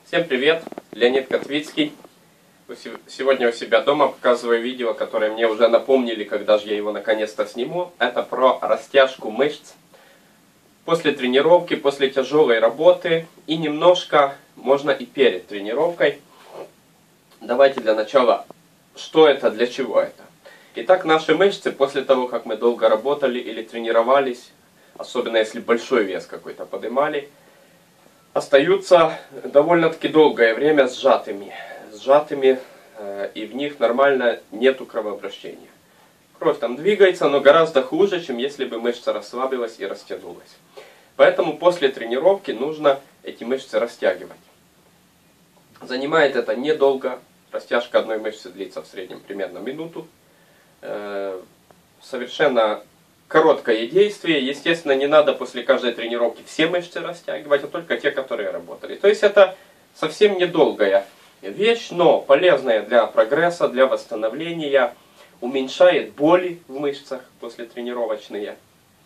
Всем привет! Леонид Котвицкий. Сегодня у себя дома показываю видео, которое мне уже напомнили, когда же я его наконец-то сниму. Это про растяжку мышц после тренировки, после тяжелой работы и немножко можно и перед тренировкой. Давайте для начала, что это, для чего это. Итак, наши мышцы после того, как мы долго работали или тренировались, особенно если большой вес какой-то поднимали, остаются довольно-таки долгое время сжатыми, и в них нормально нету кровообращения. Кровь там двигается, но гораздо хуже, чем если бы мышца расслабилась и растянулась. Поэтому после тренировки нужно эти мышцы растягивать. Занимает это недолго, растяжка одной мышцы длится в среднем примерно минуту. Совершенно короткое действие. Естественно, не надо после каждой тренировки все мышцы растягивать, а только те, которые работали. То есть это совсем недолгая вещь, но полезная для прогресса, для восстановления, уменьшает боли в мышцах послетренировочные.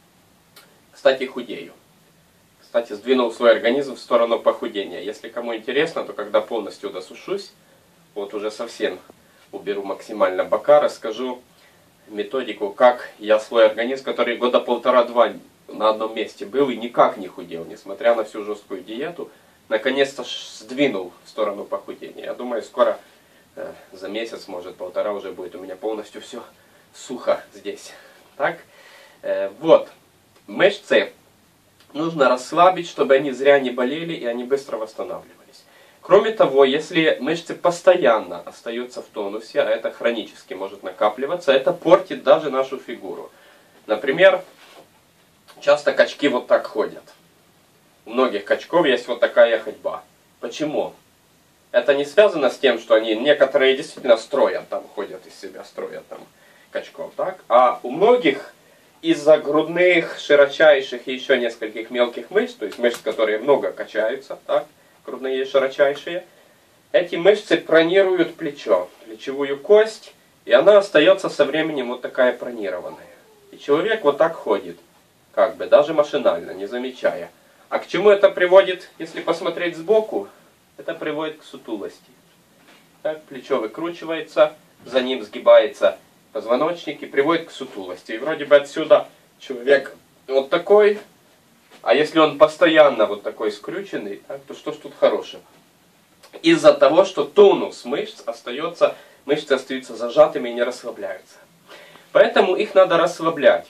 Кстати, худею. Кстати, сдвинул свой организм в сторону похудения. Если кому интересно, то когда полностью досушусь, вот уже совсем уберу максимально бока, расскажу методику, как я свой организм, который года полтора-два на одном месте был и никак не худел, несмотря на всю жесткую диету, наконец-то сдвинул в сторону похудения. Я думаю, скоро, за месяц, может полтора, уже будет у меня полностью все сухо здесь. Так, вот, мышцы нужно расслабить, чтобы они зря не болели и они быстро восстанавливались. Кроме того, если мышцы постоянно остаются в тонусе, а это хронически может накапливаться, это портит даже нашу фигуру. Например, часто качки вот так ходят. У многих качков есть вот такая ходьба. Почему? Это не связано с тем, что они некоторые действительно строят, там ходят из себя, строят там качков, так? А у многих из-за грудных, широчайших и еще нескольких мелких мышц, то есть мышц, которые много качаются, так? Грудные и широчайшие, эти мышцы пронируют плечо, плечевую кость, и она остается со временем вот такая пронированная. И человек вот так ходит, как бы, даже машинально, не замечая. А к чему это приводит, если посмотреть сбоку? Это приводит к сутулости. Так, плечо выкручивается, за ним сгибается позвоночник и приводит к сутулости. И вроде бы отсюда человек вот такой. А если он постоянно вот такой скрюченный, так, то что ж тут хорошего? Из-за того, что тонус мышц остается, мышцы остаются зажатыми и не расслабляются. Поэтому их надо расслаблять.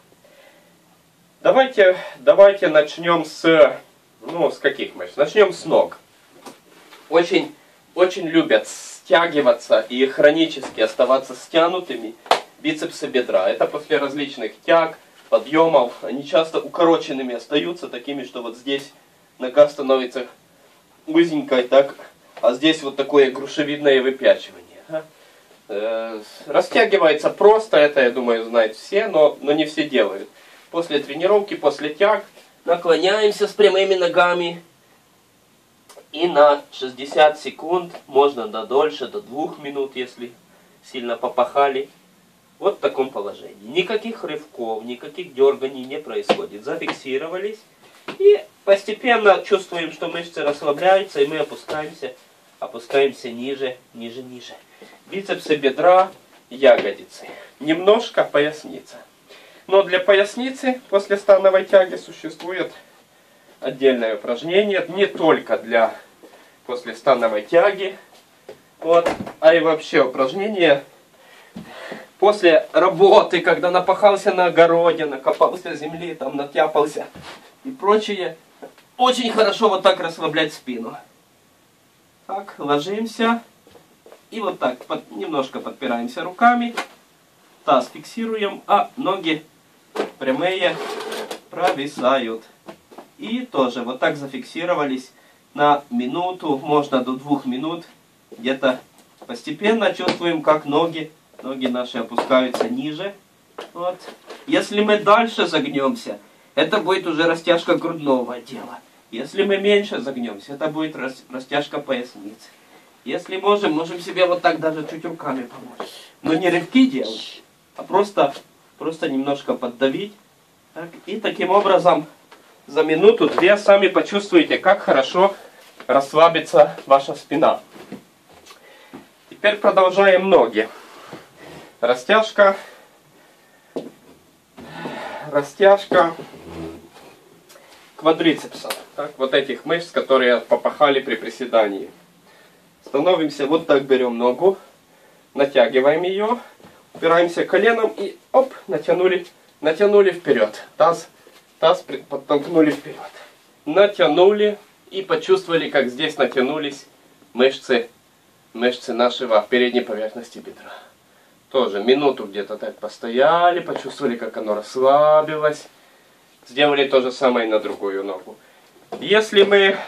Давайте начнем с каких мышц? Начнем с ног. Очень любят стягиваться и хронически оставаться стянутыми бицепсы бедра. Это после различных тяг, подъемов, они часто укороченными остаются, такими, что вот здесь нога становится узенькой, так, а здесь вот такое грушевидное выпячивание. Растягивается просто, это, я думаю, знают все, но не все делают. После тренировки, после тяг наклоняемся с прямыми ногами и на 60 секунд, можно дольше, до 2 минут, если сильно попахали. Вот в таком положении. Никаких рывков, никаких дерганий не происходит. Зафиксировались. И постепенно чувствуем, что мышцы расслабляются, и мы опускаемся ниже. Бицепсы бедра, ягодицы. Немножко поясница. Но для поясницы после становой тяги существует отдельное упражнение. Не только для после становой тяги, вот, а и вообще упражнение после работы, когда напахался на огороде, накопался земли, там натяпался и прочее, очень хорошо вот так расслаблять спину. Так, ложимся и вот так немножко подпираемся руками, таз фиксируем, а ноги прямые провисают. И тоже вот так зафиксировались на минуту, можно до 2 минут, где-то постепенно чувствуем, как ноги наши опускаются ниже. Вот. Если мы дальше загнемся, это будет уже растяжка грудного отдела. Если мы меньше загнемся, это будет растяжка поясницы. Если можем себе вот так даже чуть руками помочь. Но не рывки делать, а просто немножко поддавить. Так, и таким образом за минуту-две сами почувствуете, как хорошо расслабится ваша спина. Теперь продолжаем ноги. Растяжка квадрицепса. Так, вот этих мышц, которые попахали при приседании. Становимся, вот так берем ногу, натягиваем ее, упираемся коленом и оп, натянули вперед. Таз подтолкнули вперед. Натянули и почувствовали, как здесь натянулись мышцы нашего передней поверхности бедра. Тоже минуту где-то так постояли, почувствовали, как оно расслабилось. Сделали то же самое и на другую ногу. Если мы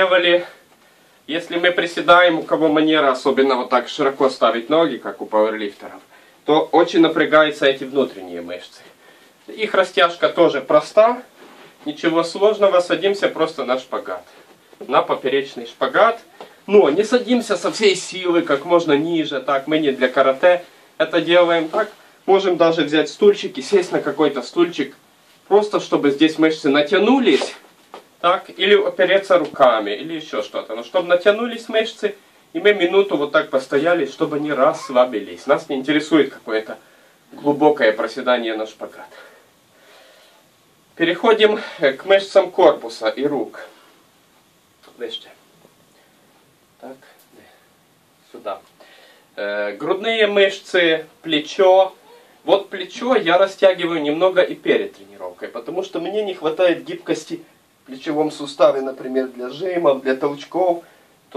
приседаем, у кого манера особенно вот так широко ставить ноги, как у пауэрлифтеров, то очень напрягаются эти внутренние мышцы. Их растяжка тоже проста, ничего сложного, садимся просто на шпагат. На поперечный шпагат. Но не садимся со всей силы, как можно ниже, так, мы не для карате это делаем, так. Можем даже взять стульчик и сесть на какой-то стульчик, просто чтобы здесь мышцы натянулись, так, или опереться руками, или еще что-то. Но чтобы натянулись мышцы, и мы минуту вот так постояли, чтобы они расслабились. Нас не интересует какое-то глубокое проседание на шпагат. Переходим к мышцам корпуса и рук. Выше. Так, сюда. Грудные мышцы, плечо. Вот плечо я растягиваю немного и перед тренировкой, потому что мне не хватает гибкости в плечевом суставе, например, для жимов, для толчков.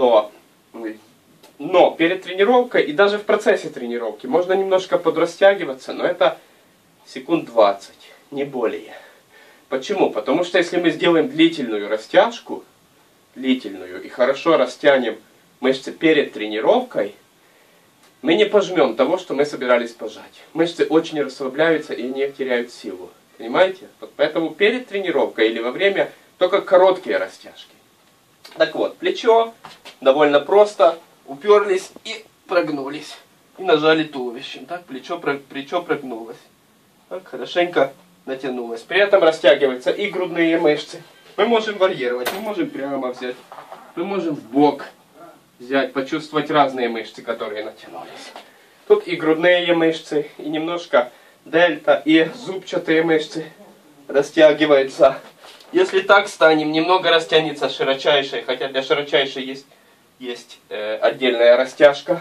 Но перед тренировкой и даже в процессе тренировки можно немножко подрастягиваться, но это секунд 20, не более. Почему? Потому что если мы сделаем длительную растяжку, и хорошо растянем мышцы перед тренировкой, мы не пожмем того, что мы собирались пожать. Мышцы очень расслабляются и они теряют силу. Понимаете? Вот поэтому перед тренировкой или во время только короткие растяжки. Так вот, плечо довольно просто. Уперлись и прогнулись. И нажали туловищем. Так, плечо прогнулось. Так, хорошенько натянулось. При этом растягиваются и грудные мышцы. Мы можем варьировать. Мы можем прямо взять. Мы можем в бок взять, почувствовать разные мышцы, которые натянулись. Тут и грудные мышцы, и немножко дельта, и зубчатые мышцы растягиваются. Если так станем, немного растянется широчайшая, хотя для широчайшей есть отдельная растяжка.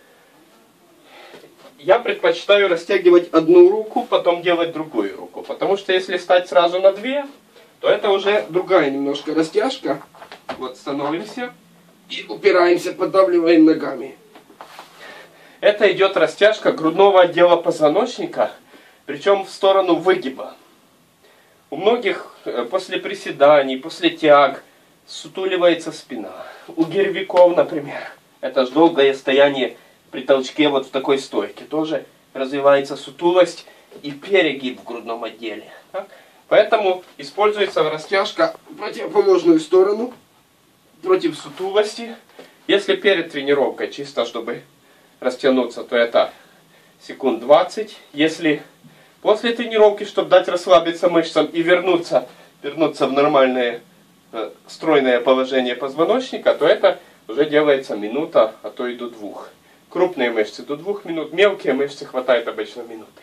Я предпочитаю растягивать одну руку, потом делать другую руку. Потому что если стать сразу на две, то это уже другая немножко растяжка. Вот становимся и упираемся, поддавливаем ногами. Это идет растяжка грудного отдела позвоночника, причем в сторону выгиба. У многих после приседаний, после тяг сутуливается спина. У гиревиков, например, это же долгое стояние при толчке вот в такой стойке. Тоже развивается сутулость и перегиб в грудном отделе. Так? Поэтому используется растяжка в противоположную сторону, против сутулости. Если перед тренировкой, чисто чтобы растянуться, то это секунд 20. Если после тренировки, чтобы дать расслабиться мышцам и вернуться в нормальное стройное положение позвоночника, то это уже делается минута, а то и до 2. Крупные мышцы до 2 минут, мелкие мышцы хватает обычно минуты.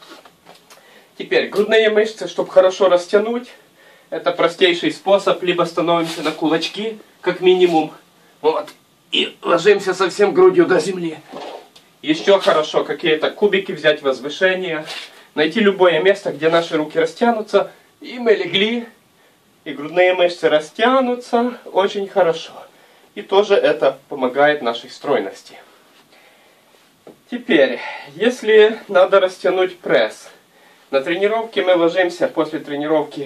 Теперь грудные мышцы, чтобы хорошо растянуть, это простейший способ. Либо становимся на кулачки, как минимум, вот, и ложимся совсем грудью до земли. Еще хорошо какие-то кубики взять, возвышение, найти любое место, где наши руки растянутся, и мы легли. И грудные мышцы растянутся очень хорошо. И тоже это помогает нашей стройности. Теперь, если надо растянуть пресс. На тренировке мы ложимся после тренировки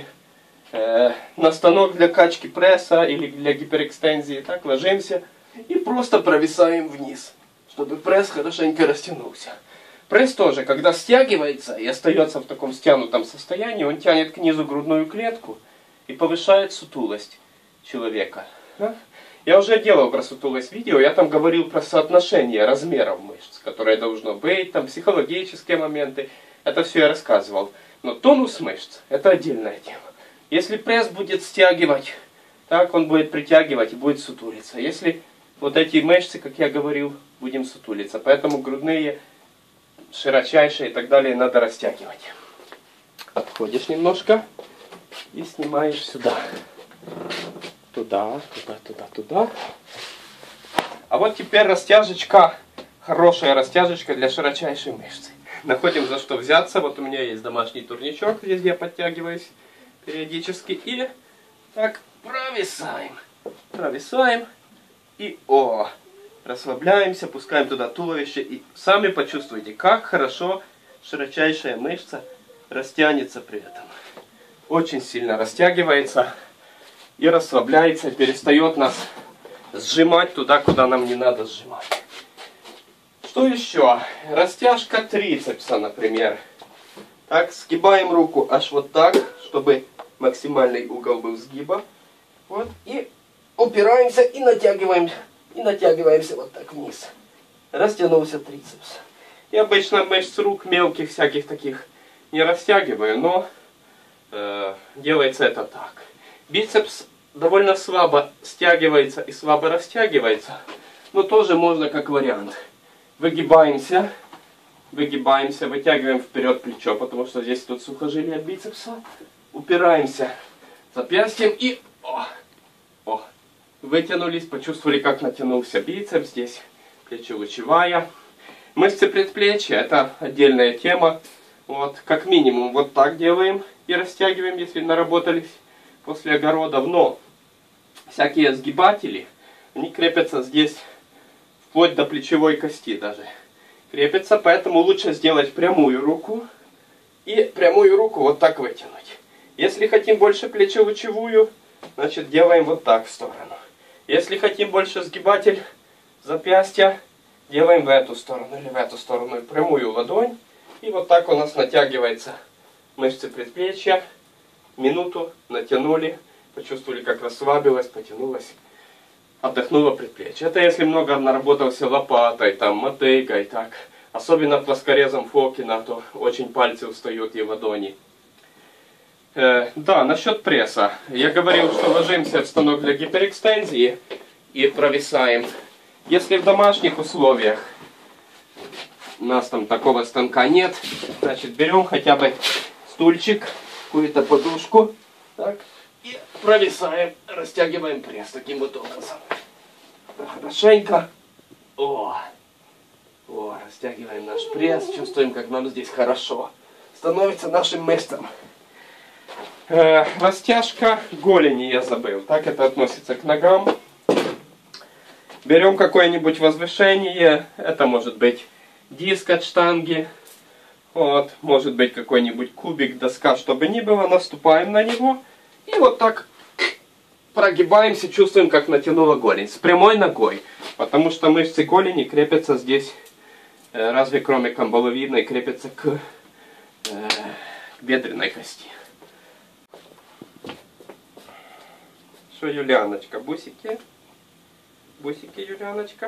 на станок для качки пресса или для гиперэкстензии. Так, ложимся и просто провисаем вниз, чтобы пресс хорошенько растянулся. Пресс тоже, когда стягивается и остается в таком стянутом состоянии, он тянет к низу грудную клетку и повышает сутулость человека. Я уже делал про сутулость видео, я там говорил про соотношение размеров мышц, которое должно быть, там психологические моменты, это все я рассказывал. Но тонус мышц – это отдельная тема. Если пресс будет стягивать так он будет притягивать и будет сутулиться. Если вот эти мышцы, как я говорил, будем сутулиться. Поэтому грудные, широчайшие и так далее надо растягивать. Отходишь немножко и снимаешь сюда. Туда, туда, туда, туда. А вот теперь растяжечка, хорошая растяжечка для широчайшей мышцы. Находим за что взяться. Вот у меня есть домашний турничок, здесь я подтягиваюсь периодически. И так провисаем. Провисаем. И расслабляемся, пускаем туда туловище. И сами почувствуйте, как хорошо широчайшая мышца растянется при этом. Очень сильно растягивается и расслабляется, перестает нас сжимать туда, куда нам не надо сжимать. Что еще? Растяжка трицепса, например. Так, сгибаем руку аж вот так, чтобы максимальный угол был сгиба. Вот, и упираемся и натягиваемся вот так вниз. Растянулся трицепс. Я обычно мышц рук мелких всяких таких не растягиваю, но делается это так. Бицепс довольно слабо стягивается и слабо растягивается, но тоже можно как вариант. Выгибаемся, вытягиваем вперед плечо, потому что здесь тут сухожилие бицепса. Упираемся запястьем и вытянулись, почувствовали, как натянулся бицепс здесь, плечелучевая. Мышцы предплечья — это отдельная тема. Вот, как минимум вот так делаем и растягиваем, если наработались после огородов. Но всякие сгибатели, они крепятся здесь вплоть до плечевой кости даже. Крепятся, поэтому лучше сделать прямую руку и прямую руку вот так вытянуть. Если хотим больше плечелучевую, значит делаем вот так в сторону. Если хотим больше сгибатель запястья, делаем в эту сторону или в эту сторону. Прямую ладонь. И вот так у нас натягивается мышцы предплечья. Минуту натянули, почувствовали, как расслабилась, потянулась, отдохнуло предплечье. Это если много наработался лопатой, там, мотыгой, так. Особенно плоскорезом Фокина, то очень пальцы устают и ладони. Да, насчет пресса. Я говорил, что ложимся в станок для гиперэкстензии и провисаем. Если в домашних условиях у нас там такого станка нет, значит берем хотя бы стульчик, какую-то подушку, так, и провисаем, растягиваем пресс таким вот образом. Хорошенько. Растягиваем наш пресс, чувствуем, как нам здесь хорошо. Становится нашим мышцам. Растяжка голени я забыл. Так это относится к ногам. Берем какое-нибудь возвышение. Это может быть диск от штанги. Вот, может быть какой-нибудь кубик, доска, чтобы ни было. Наступаем на него. И вот так прогибаемся, чувствуем, как натянула голень. С прямой ногой. Потому что мышцы голени крепятся здесь, разве кроме камбаловидной, крепятся к бедренной кости. Что, Юлианочка, бусики? Бусики, Юлианочка?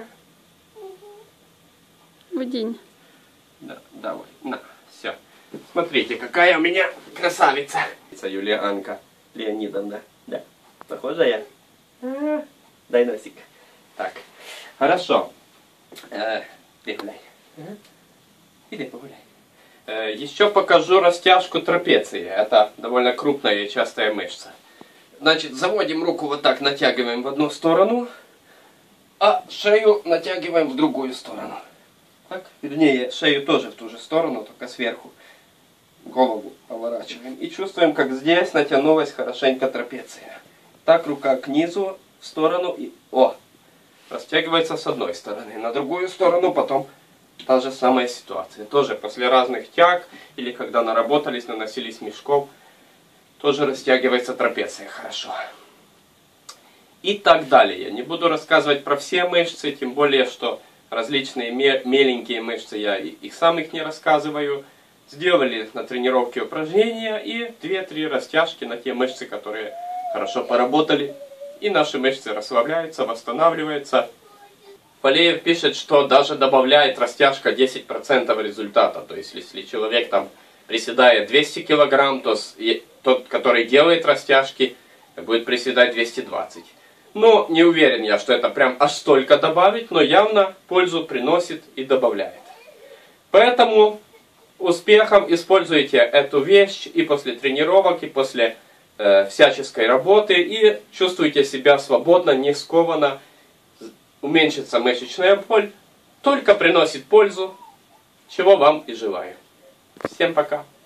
В день. Да, давай, на, все. Смотрите, какая у меня красавица. Юлианка Леонидовна. Да, похожая? Дай носик. Так, хорошо. Иди гуляй. Иди погуляй. Еще покажу растяжку трапеции. Это довольно крупная и частая мышца. Значит, заводим руку вот так, натягиваем в одну сторону, а шею натягиваем в другую сторону. Так, вернее, шею тоже в ту же сторону, только сверху. Голову поворачиваем. И чувствуем, как здесь натянулась хорошенько трапеция. Так, рука к низу, в сторону и... Растягивается с одной стороны. На другую сторону потом та же самая ситуация. Тоже после разных тяг, или когда наработались, наносились мешков, тоже растягивается трапеция хорошо. И так далее. Не буду рассказывать про все мышцы, тем более, что различные меленькие мышцы, я их сам их не рассказываю. Сделали на тренировке упражнения и 2-3 растяжки на те мышцы, которые хорошо поработали. И наши мышцы расслабляются, восстанавливаются. Полеев пишет, что даже добавляет растяжка 10% результата. То есть, если человек там приседает 200 килограмм, то тот, который делает растяжки, будет приседать 220. Но не уверен я, что это прям аж столько добавить, но явно пользу приносит и добавляет. Поэтому успехом используйте эту вещь и после тренировок, и после всяческой работы, и чувствуйте себя свободно, не скованно. Уменьшится мышечная боль, только приносит пользу, чего вам и желаю. Всем пока!